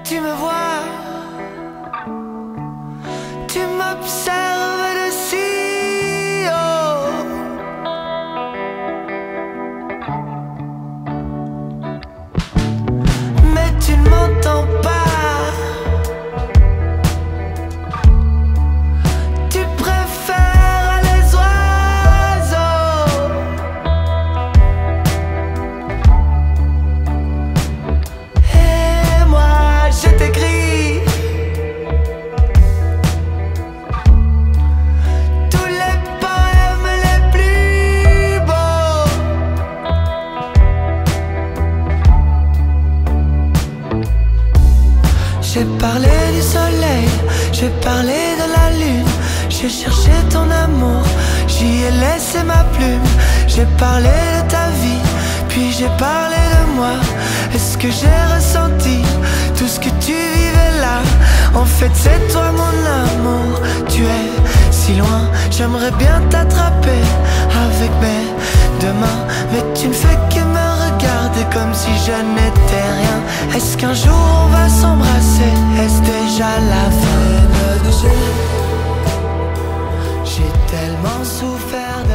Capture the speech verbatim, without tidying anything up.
tu me vois, tu m'observes de si haut. Mais tu ne m'entends pas. Tu préfères les oiseaux. Et moi je t'écris tous les poèmes les plus beaux. J'ai parlé du soleil, j'ai parlé de la lune, j'ai cherché ton amour, j'y ai laissé ma plume. J'ai parlé de ta vie, puis j'ai parlé de moi. Est-ce que j'ai ressenti tout ce que tu vivais là? En fait c'est toi mon amour, tu es si loin. J'aimerais bien t'attraper avec mes deux mains, mais tu ne fais que me regarder comme si je n'étais rien. Est-ce qu'un jour on va s'embrasser? Est-ce déjà la fin? J'ai tellement souffert